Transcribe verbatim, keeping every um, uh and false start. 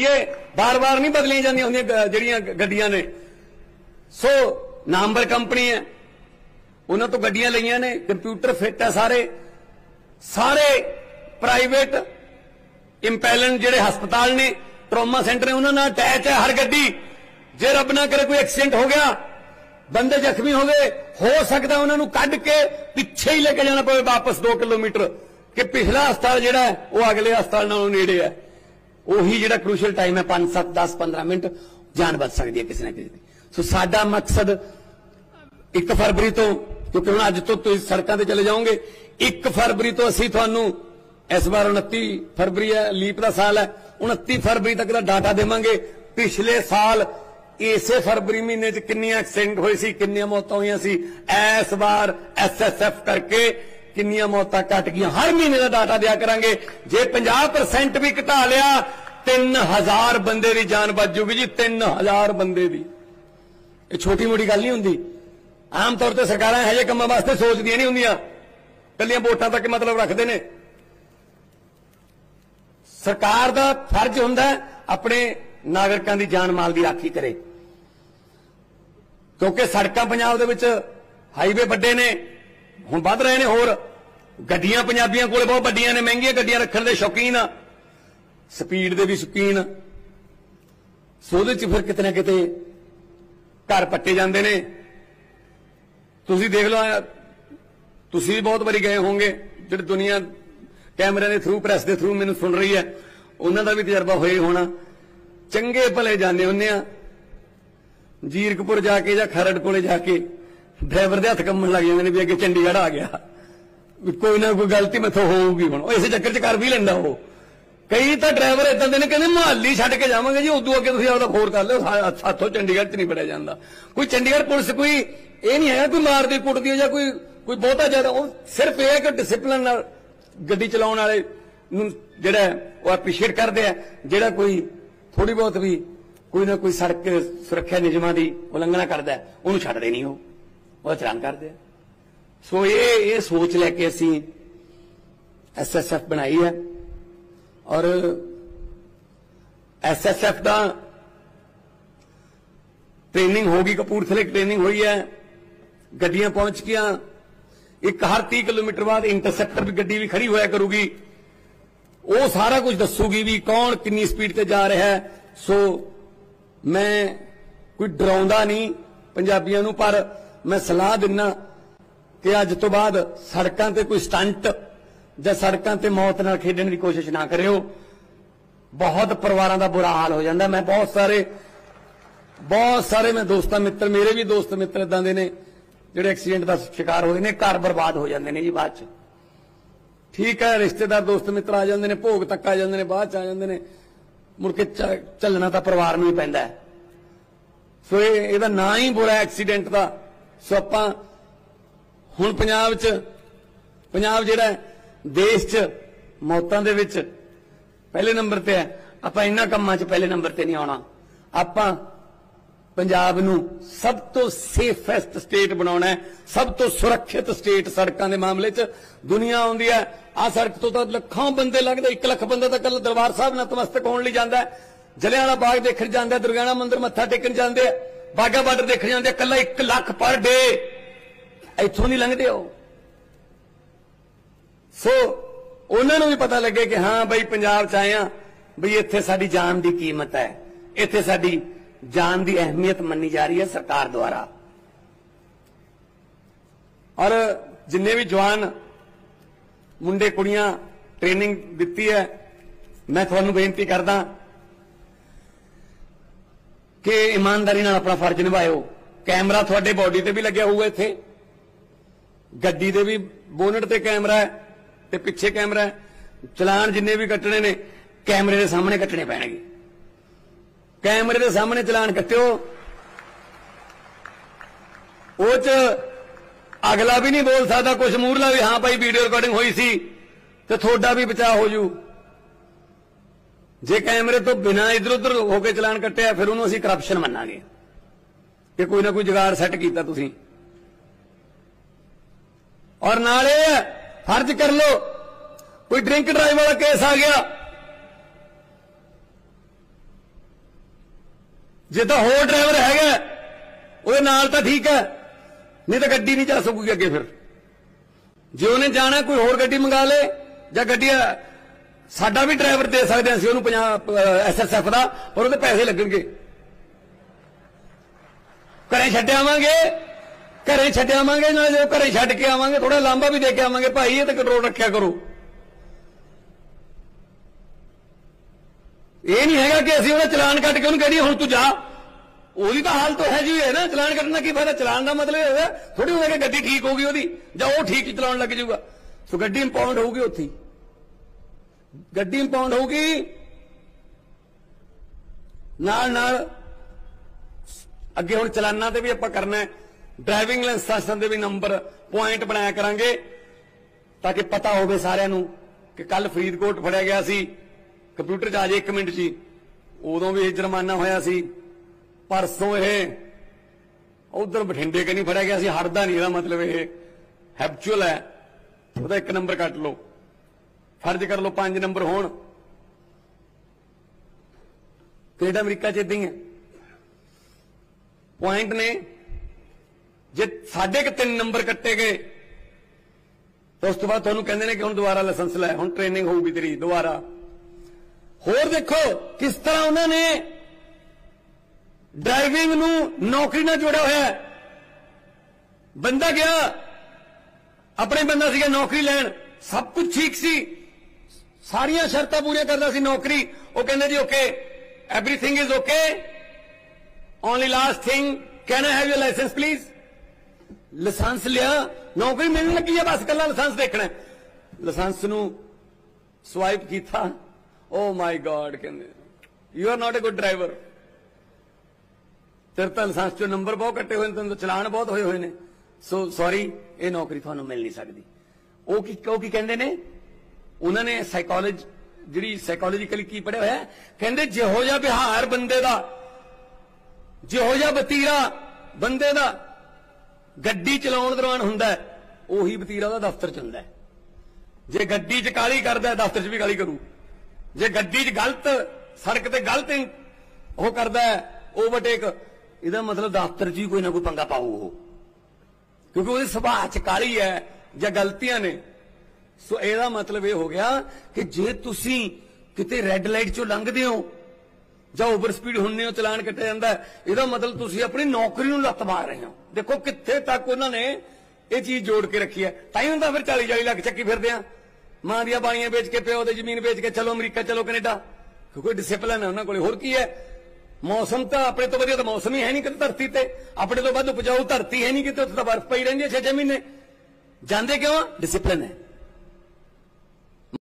भईए बार बार नहीं बदलियां जांदियां हुंदियां जिहड़ियां गड्डियां ने। सो नामवर कंपनी है, उन्हां तो गड्डियां लईआं ने, कंप्यूटर फिट है, सारे सारे प्राइवेट इंपैलेंट जिहड़े हस्पताल ने, ट्रॉमा सेंटर ने, उन्हां नाल अटैच है हर गड्डी। जे रब ना करे कोई एक्सीडेंट हो गया, बंदे जख्मी हो गए, हो सकता उन्होंने कढ़ के पिछे ही लेके जाना पवे वापस दो किलोमीटर कि पिछला हस्पताल जिहड़ा है वो अगले हस्पताल नालों नेड़े है। उही जिहड़ा क्रूशल टाइम है पांच सत्त दस पंद्रह मिनट जान बच सकती है किसी ना किसी की। सो साडा मकसद एक फरवरी तो, क्योंकि हुण अज तो तुसीं सड़कां ते चले जाओगे, एक फरवरी तो असीं तुहानूं इस बार उनती फरवरी है, लीप का साल है, उनती फरवरी तक का डाटा देवांगे। पिछले साल इसे फरवरी महीने च किन्नियां एक्सीडेंट होए सी, किन्नियां मौतां होईयां सी, इस बार एस एस एफ करके किन्नियां मौतां घट गईयां, हर महीने का डाटा दिया करांगे। जे पचास परसेंट भी घटा लिया तीन हजार बंदे की जान बच जूगी जी, तीन हजार बंदे की। ये छोटी मोटी गल नहीं हुंदी। आम तौर पर सरकारां इहो जिहे कामां वास्ते सोचदियां नहीं हुंदियां, कल्लियां वोटां तक मतलब रखदे ने। सरकार का फर्ज हुंदा है अपने नागरिकों की जान माल की राखी करे, क्योंकि सड़कां पंजाब दे विच हाईवे वड्डे ने, हुण वध रहे ने, होर गड्डियां पंजाबियां कोल बहुत वड्डियां ने, महंगियां गड्डियां रखण दे शौकीन आ, स्पीड दे भी शौकीन आ। सो उहदे च फिर किते ना किते घर पट्टे जांदे ने। तुसीं देख लो, तुसीं भी बहुत बारी गए होंगे, जिहड़ी दुनिया कैमरे के थ्रू प्रैस के थ्रू मैनूं सुन रही है, उन्हां दा भी तजर्बा होए होना। चंगे भले जाने हुंदे आ, जीरकपुर जाके या खरड़ कोले जाके ड्राइवर दे हथ कंबण लग जांदे ने भी अगे चंडीगढ़ आ गया, कोई ना कोई गलती मैथों होऊगी। हुण इस चक्कर च कर भी लैंदा वो। कई तो ड्राइवर इदां दे ने कहंदे मोहाली छड्ड के जावांगे जी, उदों अगे तुसीं आपदा खोर कर लिओ, साथों चंडीगढ़ च नहीं बड़िया जांदा। कोई चंडीगढ़ पुलिस कोई ये नहीं है कोई मारदी कुटदी या कोई कोई बहुता ज्यादा, सिर्फ यह है कि डिसिपलिन नाल गड्डी चलाउण वाले नूं जिहड़ा वो एप्रीशिएट करदे आ, जिहड़ा कोई थोड़ी बहुत भी कोई ना कोई सड़क सुरक्षा नियमां की उलंघना करता है उन्होंने छड्डदे नहीं, हो वो चलान करते हैं। सो ये ये सोच लैके असी एस एस एफ बनाई है, और एस एस एफ का ट्रेनिंग होगी, कपूरथले ट्रेनिंग हुई है, गड्डियां पहुंच गया। एक हर तीस किलोमीटर बाद इंटरसेप्टर भी गड्डी भी खड़ी होया करूगी, वो सारा कुछ दसूगी भी कौन कितनी स्पीड से जा रहा है। सो मैं कोई डराउंदा नहीं पंजाबियों नूं, पर मैं सलाह दिना कि अज तो बाद सड़कों ते कोई स्टंट या सड़कों ते मौत नाल खेडण की कोशिश ना करियो। बहुत परिवारों का बुरा हाल हो जाता। मैं बहुत सारे बहुत सारे मैं दोस्त मित्र, मेरे भी दोस्त मित्र इदां दे ने जिहड़े एक्सीडेंट का शिकार होए ने, घर बर्बाद हो जाते हैं जी बाद च। ठीक है, रिश्तेदार दोस्त मित्र आ जाते हैं, भोग तक आ जाते हैं, बाद च आ जाते हैं, मुड़ के झलना तो परिवार में ही पैंदा है। सो ये ना ही बुरा एक्सीडेंट का। सो आपां हुण पंजाब च पंजाब जिहड़ा देश च मौतां दे विच पहले नंबर ते है। आपां इन्हां कामां च पहले नंबर ते नहीं आउणा। आपां पंजाब नूं सब तो सेफेस्ट स्टेट बनाउणा है, सब तो सुरक्षित स्टेट सड़कों के मामले च। दुनिया आउंदी है आ सड़क तो तां लखां बंदे लगदे, एक लख बंदा तां कल दरबार साहब नतमस्तक होण लई जांदा है, जलियांवाला बाग देखण जांदा है, दुर्गियाना मंदिर मत्था टेकण जांदे आ, बाघा बार्डर देखण जांदे आ, कल्ला एक लख पर डे इत्थों नहीं लंघदे हो। सो उन्हां नूं भी पता लगे कि हाँ बई पंजाब च आए आ, बई इत्थे साडी जान की कीमत है, इत्थे साडी जान की अहमियत मनी जा रही है सरकार द्वारा। और जिन्ने भी जवान मुंडे कुड़ियां ट्रेनिंग दी है, मैं तुहानूं बेनती करदा कि ईमानदारी नाल अपना फर्ज निभाओ। कैमरा तुहाडे बॉडी ते भी लग्या होऊगा, इत्थे गड्डी दे भी बोनट ते कैमरा है ते पिछे कैमरा है। चलान जिन्ने भी कट्टने ने कैमरे के सामने कट्टने पैणगे। कैमरे के सामने चलान कट्टियो, वो च अगला भी नहीं बोल सकता कुछ मूरला भी हाँ भाई वीडियो रिकॉर्डिंग हुई सी तो थोड़ा भी बचाव हो जू। जे कैमरे तो बिना इधर उधर होकर चलान कट्टिया फिर उन्होंने असीं करप्शन मन्नांगे कि कोई ना कोई जुगाड़ सैट कीता तुसीं। और नाले फर्ज कर लो कोई ड्रिंक ड्राइव वाला केस आ गया, ਜੇ ਤਾਂ ਹੋਰ ਡਰਾਈਵਰ ਹੈਗਾ ਉਹਦੇ ਨਾਲ ਤਾਂ ਠੀਕ ਹੈ, नहीं तो गड्डी नहीं जा सकूगी अगे। फिर जो उन्हें जाना कोई होर गड्डी मंगा ले, या गड्डी साडा भी ड्राइवर दे सकते हैं असं पंजाब एस एस एफ का, और वो पैसे लगणगे। घरें छड्ड आवांगे, घरें छड्ड आवांगे, ना जो घरें छड्ड के आवांगे थोड़ा लांबा भी दे के आवांगे, भाई ये तो कंट्रोल रखा करो। ये नहीं है कि असं उन्हें चलान कट के उन्हें कहिए हुण तू जा, ਉਹਦੀ ਤਾਂ ਹਾਲ ਤਾਂ ਹੈ ਜੀ ਹੈ ਨਾ। ਚਲਾਨ ਕੱਟਣਾ ਕੀ ਫਾਇਦਾ? ਚਲਾਨ ਦਾ ਮਤਲਬ ਇਹ ਹੋਇਆ ਥੋੜੀ ਹੋਇਆ ਕਿ ਗੱਡੀ ਠੀਕ ਹੋ ਗਈ ਉਹਦੀ, ਜਾਂ ਉਹ ਠੀਕ ਹੀ ਚਲਾਉਣ ਲੱਗ ਜਾਊਗਾ। ਸੋ ਗੱਡੀ ਇੰਪਾਊਂਡ ਹੋਊਗੀ, ਉੱਥੇ ਗੱਡੀ ਇੰਪਾਊਂਡ ਹੋਊਗੀ। ਨਾਲ ਨਾਲ ਅੱਗੇ ਹੁਣ ਚਲਾਨਾਂ ਤੇ ਵੀ ਆਪਾਂ ਕਰਨਾ ਹੈ, ਡਰਾਈਵਿੰਗ ਲਾਇਸੈਂਸਾਂ ਦੇ ਵੀ ਨੰਬਰ ਪੁਆਇੰਟ ਬਣਾਇਆ ਕਰਾਂਗੇ ਤਾਂ ਕਿ ਪਤਾ ਹੋਵੇ ਸਾਰਿਆਂ ਨੂੰ ਕਿ ਕੱਲ ਫਰੀਦਕੋਟ ਫੜਿਆ ਗਿਆ ਸੀ, ਕੰਪਿਊਟਰ 'ਚ ਆ ਜੇ ਇੱਕ ਮਿੰਟ 'ਚ ਹੀ, ਉਦੋਂ ਵੀ ਜੁਰਮਾਨਾ ਹੋਇਆ ਸੀ। परसों यह उधर बठिंडे के नहीं फड़िया गया सी, हटदा नहीं, मतलब यह हैबचुअल है, उसका एक नंबर कट लो, फर्ज कर लो पांच नंबर होण। कनेडा अमरीका च इदां ही है, पॉइंट ने जे साढ़े के तीन नंबर कट्टे गए तो उस तो बाद तुहानूं कहंदे ने कि हुण दोबारा लाइसेंस लै, हुण ट्रेनिंग होऊगी तेरी दोबारा। होर देखो किस तरह उन्होंने ड्राइविंग नू नौकरी ना जोड़ा होया। बंदा गया अपने बंदा सीगा नौकरी लैन, सब कुछ ठीक सी, सारियां शर्तां पूरियां करदा सी नौकरी। वो कहंदे जी okay everything is okay, only last thing can I have your licence please. Licence लिया, नौकरी मिलने लगी है, बस कल्ला लाइसेंस देखना है। लाइसेंस नू स्वाइप कीता, ओ माय गॉड, कहंदे you are not a good driver, तेरे तो लाइसेंस चो नंबर बहुत कट्टे हुए, तेन तो चलान बहुत होए हुए ने, सो सॉरी ये नौकरी थानू मिल नहीं सकती। वो की वो की कहंदे ने, उन्होंने साइकोलॉजी जिहड़ी साइकोलॉजिकली की पढ़िया होया, कहंदे जिहो जिहा बिहार बंदे दा, जिहो जिहा वतीरा बंदे दा गड्डी चलाउण दौरान हुंदा है, उही वतीरा उहदा दफ्तर च हुंदा है। जे गड्डी च काली करदा है, दफ्तर च भी काली करू। जे गड्डी च गलत सड़क ते गलत वो करदा है ओवरटेक, ਇਹਦਾ मतलब दफ्तर च ही कोई ना कोई पंगा पाऊ हो, क्योंकि ਉਹਦੇ ਸੁਭਾਅ ਚ ਕਾਲੀ है ਜਾਂ ਗਲਤੀਆਂ ਨੇ। ਸੋ ਇਹਦਾ मतलब ਇਹ ਹੋ ਗਿਆ ਕਿ ਜੇ ਤੁਸੀਂ ਕਿਤੇ ਰੈੱਡ ਲਾਈਟ ਚੋਂ ਲੰਘਦੇ ਹੋ ਜਾਂ ਓਵਰ ਸਪੀਡ ਹੁੰਨੇ ਹੋ, ਚਲਾਨ ਕੱਟਿਆ ਜਾਂਦਾ, ਇਹਦਾ मतलब ਤੁਸੀਂ ਆਪਣੀ ਨੌਕਰੀ ਨੂੰ ਲੱਤ ਮਾਰ ਰਹੇ ਹੋ। ਦੇਖੋ ਕਿੱਥੇ ਤੱਕ ਉਹਨਾਂ ਨੇ ਇਹ ਚੀਜ਼ ਜੋੜ ਕੇ ਰੱਖੀ ਹੈ। ਤਾਂ ਹੀ ਹੁੰਦਾ ਫਿਰ ਚਾਲੀ ਚਾਲੀ ਲੱਖ ਚੱਕੀ ਫਿਰਦੇ ਆ, ਮਾਂ ਦੀਆਂ ਬਾਣੀਆਂ ਵੇਚ ਕੇ, ਪਿਓ ਦੀ ਜ਼ਮੀਨ ਵੇਚ ਕੇ, ਚਲੋ ਅਮਰੀਕਾ, ਚਲੋ ਕੈਨੇਡਾ, ਕਿਉਂਕਿ ਡਿਸਿਪਲਿਨ ਹੈ ਉਹਨਾਂ ਕੋਲ। ਹੋਰ ਕੀ ਹੈ? मौसम तो अपने तो वधिया तो मौसम ही है नहीं कि धरती ते, अपने तो वध उपजाऊ धरती है नहीं कि, तो बर्फ पई रहिंदी है छे छे महीने। जांदे क्यों? डिसिपलिन है।